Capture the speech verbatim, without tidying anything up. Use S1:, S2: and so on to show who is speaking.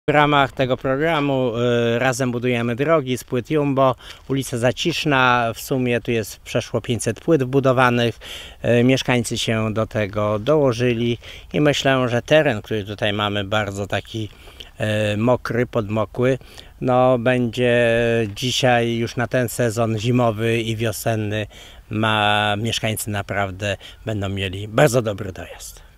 S1: W ramach tego programu y, Razem budujemy drogi z płyt Jumbo, ulica Zaciszna, w sumie tu jest przeszło pięćset płyt wbudowanych, y, mieszkańcy się do tego dołożyli i myślę, że teren, który tutaj mamy, bardzo taki y, mokry, podmokły, no będzie dzisiaj już na ten sezon zimowy i wiosenny, ma, mieszkańcy naprawdę będą mieli bardzo dobry dojazd.